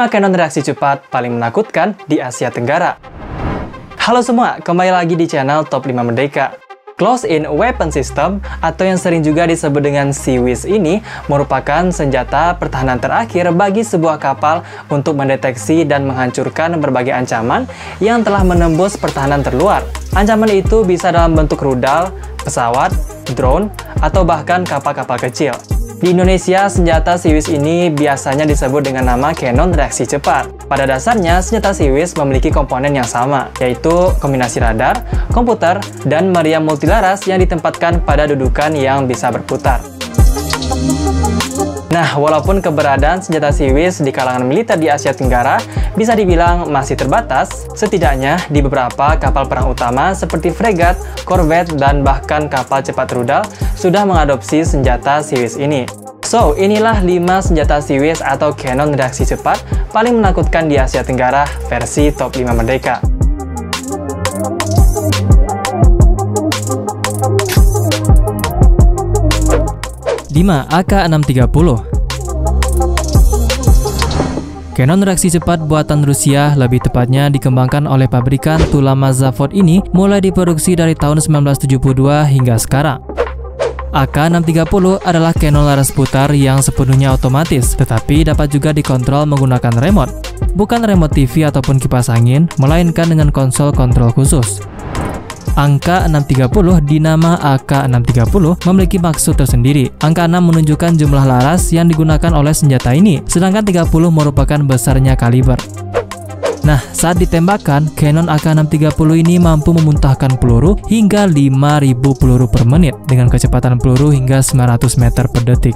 5 Cannon reaksi cepat paling menakutkan di Asia Tenggara. Halo semua, kembali lagi di channel Top 5 Merdeka. Close-in Weapon System, atau yang sering juga disebut dengan CIWS ini, merupakan senjata pertahanan terakhir bagi sebuah kapal untuk mendeteksi dan menghancurkan berbagai ancaman yang telah menembus pertahanan terluar. Ancaman itu bisa dalam bentuk rudal, pesawat, drone, atau bahkan kapal-kapal kecil. Di Indonesia, senjata CIWS ini biasanya disebut dengan nama Cannon reaksi cepat. Pada dasarnya, senjata CIWS memiliki komponen yang sama, yaitu kombinasi radar, komputer, dan meriam multilaras yang ditempatkan pada dudukan yang bisa berputar. Nah, walaupun keberadaan senjata CIWS di kalangan militer di Asia Tenggara bisa dibilang masih terbatas, setidaknya di beberapa kapal perang utama seperti fregat, korvet, dan bahkan kapal cepat rudal sudah mengadopsi senjata CIWS ini. So, inilah 5 senjata CIWS atau Cannon reaksi cepat paling menakutkan di Asia Tenggara versi Top 5 Merdeka. AK-630. Cannon reaksi cepat buatan Rusia, lebih tepatnya dikembangkan oleh pabrikan Tulama Zavod ini, mulai diproduksi dari tahun 1972 hingga sekarang. AK-630 adalah cannon laras putar yang sepenuhnya otomatis, tetapi dapat juga dikontrol menggunakan remote. Bukan remote TV ataupun kipas angin, melainkan dengan konsol kontrol khusus. Angka 630 dinama AK-630 memiliki maksud tersendiri. Angka 6 menunjukkan jumlah laras yang digunakan oleh senjata ini, sedangkan 30 merupakan besarnya kaliber. Nah, saat ditembakkan, Cannon AK-630 ini mampu memuntahkan peluru hingga 5.000 peluru per menit dengan kecepatan peluru hingga 900 meter per detik.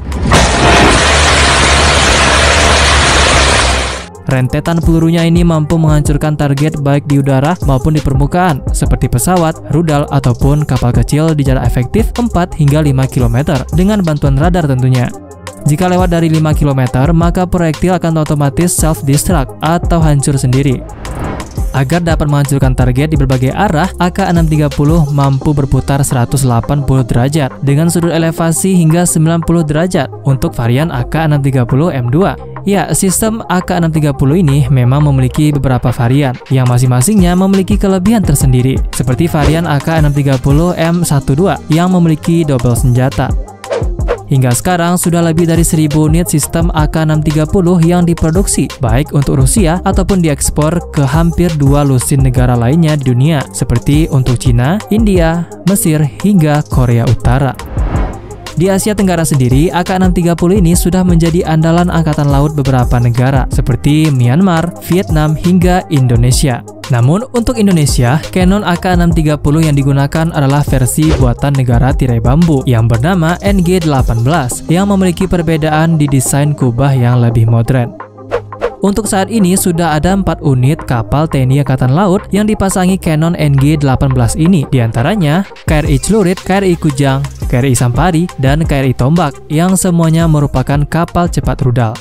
Rentetan pelurunya ini mampu menghancurkan target baik di udara maupun di permukaan, seperti pesawat, rudal, ataupun kapal kecil di jarak efektif 4 hingga 5 km dengan bantuan radar tentunya. Jika lewat dari 5 km, maka proyektil akan otomatis self-destruct atau hancur sendiri. Agar dapat menghancurkan target di berbagai arah, AK-630 mampu berputar 180 derajat dengan sudut elevasi hingga 90 derajat untuk varian AK-630 M2. Ya, sistem AK-630 ini memang memiliki beberapa varian yang masing-masingnya memiliki kelebihan tersendiri, seperti varian AK-630 M12 yang memiliki double senjata. Hingga sekarang sudah lebih dari 1000 unit sistem AK-630 yang diproduksi, baik untuk Rusia ataupun diekspor ke hampir 2 lusin negara lainnya di dunia, seperti untuk Cina, India, Mesir, hingga Korea Utara. Di Asia Tenggara sendiri, AK-630 ini sudah menjadi andalan angkatan laut beberapa negara, seperti Myanmar, Vietnam, hingga Indonesia. Namun, untuk Indonesia, Cannon AK-630 yang digunakan adalah versi buatan negara tirai bambu yang bernama NG-18, yang memiliki perbedaan di desain kubah yang lebih modern. Untuk saat ini sudah ada 4 unit kapal TNI Angkatan Laut yang dipasangi Cannon NG-18 ini, diantaranya KRI Celurit, KRI Kujang, KRI Sampari, dan KRI Tombak, yang semuanya merupakan kapal cepat rudal.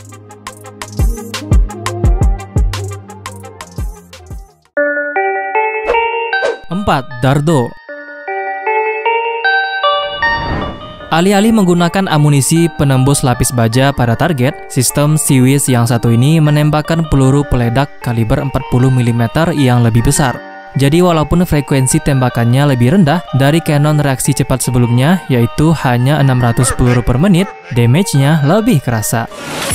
Dardo. Alih-alih menggunakan amunisi penembus lapis baja pada target, sistem CIWS yang satu ini menembakkan peluru peledak kaliber 40 mm yang lebih besar. Jadi walaupun frekuensi tembakannya lebih rendah dari Cannon reaksi cepat sebelumnya, yaitu hanya 600 peluru per menit, damage-nya lebih kerasa.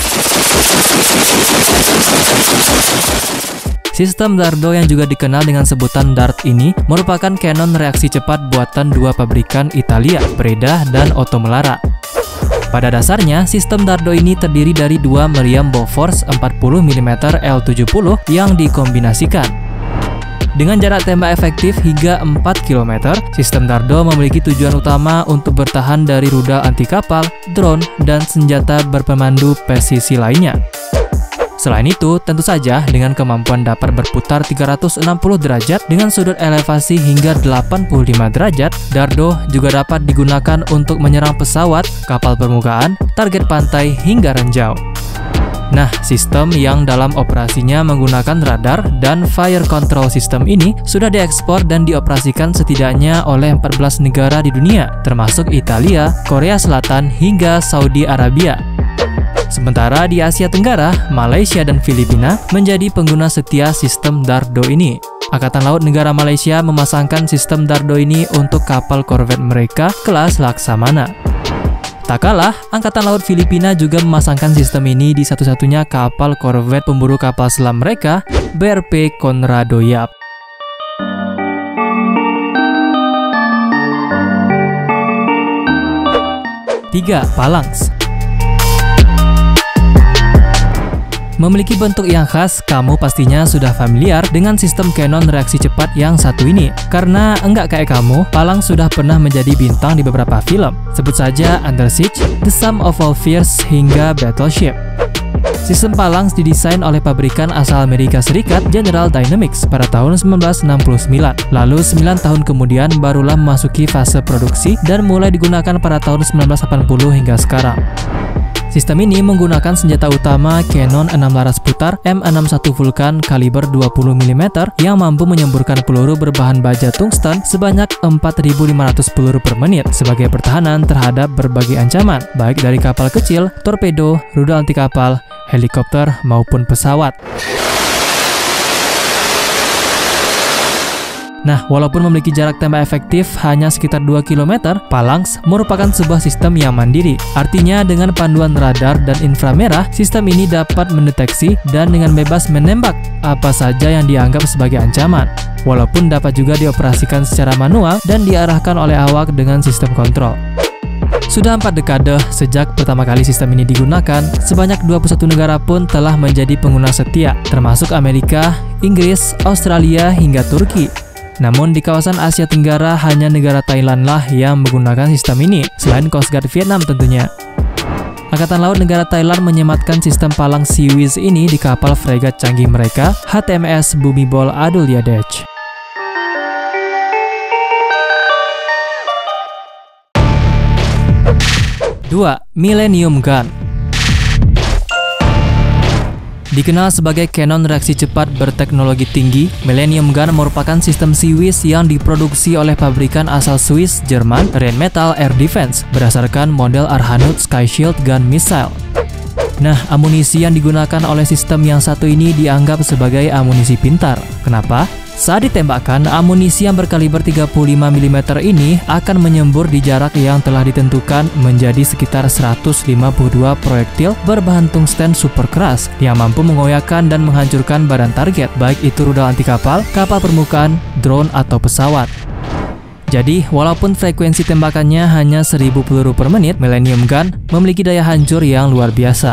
Sistem Dardo yang juga dikenal dengan sebutan DART ini merupakan Cannon reaksi cepat buatan dua pabrikan Italia, Breda dan Otto Melara. Pada dasarnya, sistem Dardo ini terdiri dari dua meriam Bofors 40 mm L70 yang dikombinasikan. Dengan jarak tembak efektif hingga 4 km, sistem Dardo memiliki tujuan utama untuk bertahan dari rudal anti kapal, drone, dan senjata berpemandu presisi lainnya. Selain itu, tentu saja dengan kemampuan dapat berputar 360 derajat dengan sudut elevasi hingga 85 derajat, Dardo juga dapat digunakan untuk menyerang pesawat, kapal permukaan, target pantai, hingga ranjau. Nah, sistem yang dalam operasinya menggunakan radar dan fire control system ini sudah diekspor dan dioperasikan setidaknya oleh 14 negara di dunia, termasuk Italia, Korea Selatan, hingga Saudi Arabia. Sementara di Asia Tenggara, Malaysia dan Filipina menjadi pengguna setia sistem Dardo ini. Angkatan Laut negara Malaysia memasangkan sistem Dardo ini untuk kapal korvet mereka kelas Laksamana. Tak kalah, Angkatan Laut Filipina juga memasangkan sistem ini di satu-satunya kapal korvet pemburu kapal selam mereka, BRP Conrado Yap. 3. Phalanx. Memiliki bentuk yang khas, kamu pastinya sudah familiar dengan sistem Cannon reaksi cepat yang satu ini. Karena enggak kayak kamu, Phalanx sudah pernah menjadi bintang di beberapa film. Sebut saja Under Siege, The Sum of All Fears, hingga Battleship. Sistem Phalanx didesain oleh pabrikan asal Amerika Serikat, General Dynamics, pada tahun 1969. Lalu 9 tahun kemudian barulah memasuki fase produksi dan mulai digunakan pada tahun 1980 hingga sekarang. Sistem ini menggunakan senjata utama Cannon 6 laras putar M61 Vulcan kaliber 20 mm yang mampu menyemburkan peluru berbahan baja tungsten sebanyak 4.500 peluru per menit sebagai pertahanan terhadap berbagai ancaman, baik dari kapal kecil, torpedo, rudal anti kapal, helikopter, maupun pesawat. Nah, walaupun memiliki jarak tembak efektif hanya sekitar 2 km, Phalanx merupakan sebuah sistem yang mandiri. Artinya, dengan panduan radar dan inframerah, sistem ini dapat mendeteksi dan dengan bebas menembak apa saja yang dianggap sebagai ancaman. Walaupun dapat juga dioperasikan secara manual dan diarahkan oleh awak dengan sistem kontrol. Sudah 4 dekade sejak pertama kali sistem ini digunakan, sebanyak 21 negara pun telah menjadi pengguna setia, termasuk Amerika, Inggris, Australia, hingga Turki. Namun di kawasan Asia Tenggara hanya negara Thailand lah yang menggunakan sistem ini, selain Coast Guard Vietnam tentunya. Angkatan Laut negara Thailand menyematkan sistem Phalanx Seawiz ini di kapal fregat canggih mereka, HTMS Bhumibol Adulyadej. 2. Millennium Gun. Dikenal sebagai Cannon reaksi cepat berteknologi tinggi, Millennium Gun merupakan sistem Seawiz yang diproduksi oleh pabrikan asal Swiss, Jerman, Rheinmetall Air Defense, berdasarkan model Arhanud Sky Shield Gun Missile. Nah, amunisi yang digunakan oleh sistem yang satu ini dianggap sebagai amunisi pintar. Kenapa? Saat ditembakkan, amunisi yang berkaliber 35 mm ini akan menyembur di jarak yang telah ditentukan menjadi sekitar 152 proyektil berbahan tungsten super keras yang mampu mengoyakkan dan menghancurkan badan target, baik itu rudal anti kapal, kapal permukaan, drone, atau pesawat. Jadi, walaupun frekuensi tembakannya hanya 1000 peluru per menit, Millennium Gun memiliki daya hancur yang luar biasa.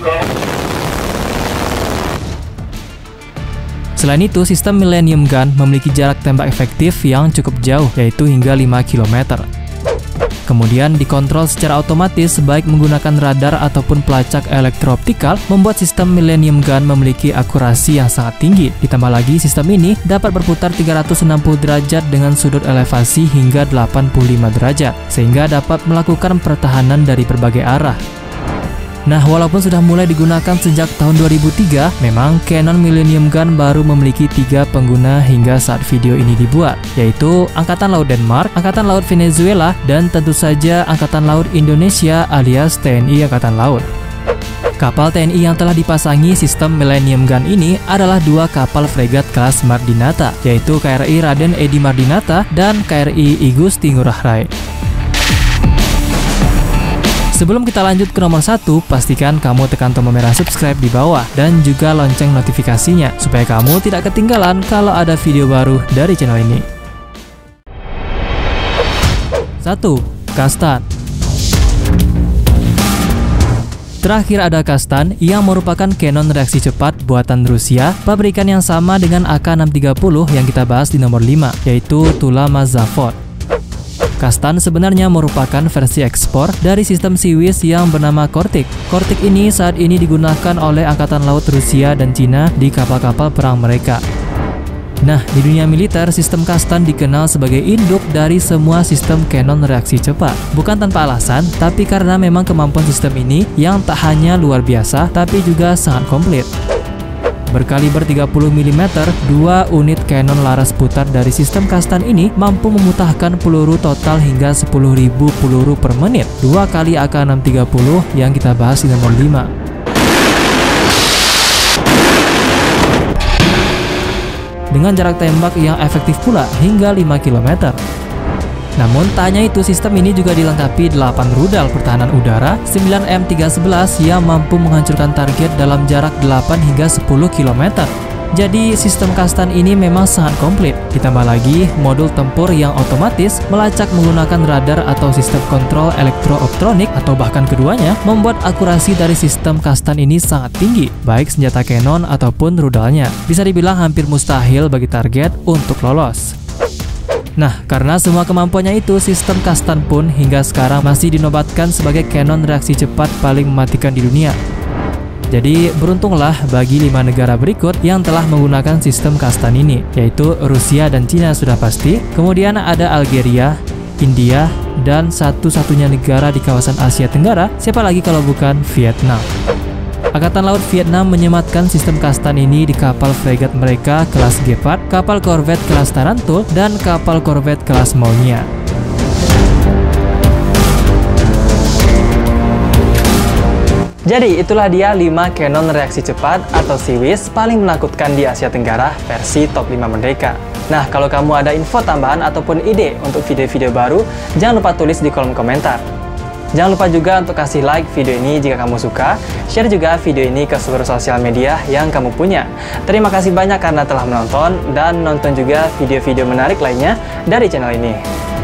Selain itu, sistem Millennium Gun memiliki jarak tembak efektif yang cukup jauh, yaitu hingga 5 km. Kemudian dikontrol secara otomatis baik menggunakan radar ataupun pelacak elektrooptikal, membuat sistem Millennium Gun memiliki akurasi yang sangat tinggi. Ditambah lagi, sistem ini dapat berputar 360 derajat dengan sudut elevasi hingga 85 derajat, sehingga dapat melakukan pertahanan dari berbagai arah. Nah, walaupun sudah mulai digunakan sejak tahun 2003, memang Cannon Millennium Gun baru memiliki 3 pengguna hingga saat video ini dibuat, yaitu Angkatan Laut Denmark, Angkatan Laut Venezuela, dan tentu saja Angkatan Laut Indonesia alias TNI Angkatan Laut. Kapal TNI yang telah dipasangi sistem Millennium Gun ini adalah 2 kapal fregat kelas Mardinata, yaitu KRI Raden Edi Mardinata dan KRI I Gusti Ngurah Rai. Sebelum kita lanjut ke nomor 1, pastikan kamu tekan tombol merah subscribe di bawah dan juga lonceng notifikasinya supaya kamu tidak ketinggalan kalau ada video baru dari channel ini. 1. Kastan. Terakhir ada Kastan yang merupakan Cannon reaksi cepat buatan Rusia, pabrikan yang sama dengan AK-630 yang kita bahas di nomor 5, yaitu Tulama Zavod. Kastan sebenarnya merupakan versi ekspor dari sistem Seawiz yang bernama Kortik. Kortik ini saat ini digunakan oleh Angkatan Laut Rusia dan Cina di kapal-kapal perang mereka. Nah, di dunia militer, sistem Kastan dikenal sebagai induk dari semua sistem Cannon reaksi cepat. Bukan tanpa alasan, tapi karena memang kemampuan sistem ini yang tak hanya luar biasa, tapi juga sangat komplit. Berkaliber 30 mm, 2 unit Cannon laras putar dari sistem Kastan ini mampu memutahkan peluru total hingga 10.000 peluru per menit, 2 kali AK-630 yang kita bahas di nomor 5. dengan jarak tembak yang efektif pula hingga 5 km. Namun tak hanya itu, sistem ini juga dilengkapi 8 rudal pertahanan udara 9M311 yang mampu menghancurkan target dalam jarak 8 hingga 10 km. Jadi sistem Kastan ini memang sangat komplit. Ditambah lagi modul tempur yang otomatis melacak menggunakan radar atau sistem kontrol elektro-optronik atau bahkan keduanya, membuat akurasi dari sistem Kastan ini sangat tinggi, baik senjata Cannon ataupun rudalnya. Bisa dibilang hampir mustahil bagi target untuk lolos. Nah, karena semua kemampuannya itu, sistem Kastan pun hingga sekarang masih dinobatkan sebagai Cannon reaksi cepat paling mematikan di dunia. Jadi, beruntunglah bagi 5 negara berikut yang telah menggunakan sistem Kastan ini, yaitu Rusia dan Cina sudah pasti, kemudian ada Algeria, India, dan satu-satunya negara di kawasan Asia Tenggara, siapa lagi kalau bukan Vietnam. Angkatan Laut Vietnam menyematkan sistem Kastan ini di kapal fregat mereka kelas Gepard, kapal korvet kelas Tarantul, dan kapal korvet kelas Maunia. Jadi itulah dia 5 Cannon reaksi cepat atau CIWS paling menakutkan di Asia Tenggara versi top 5 Merdeka. Nah, kalau kamu ada info tambahan ataupun ide untuk video-video baru, jangan lupa tulis di kolom komentar. Jangan lupa juga untuk kasih like video ini jika kamu suka, share juga video ini ke seluruh sosial media yang kamu punya. Terima kasih banyak karena telah menonton, dan nonton juga video-video menarik lainnya dari channel ini.